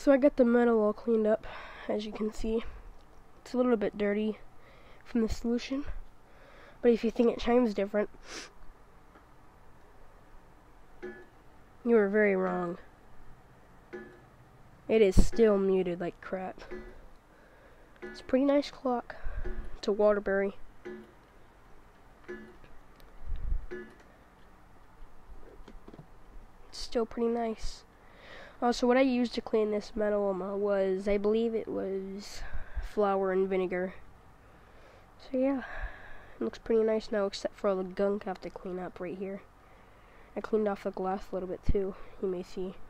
So I got the metal all cleaned up, as you can see. It's a little bit dirty from the solution, but if you think it shines different, you were very wrong. It is still muted like crap. It's a pretty nice clock. It's a Waterbury. It's still pretty nice. Also, what I used to clean this metal was, I believe it was flour and vinegar. So yeah, it looks pretty nice now, except for all the gunk I have to clean up right here. I cleaned off the glass a little bit too, you may see.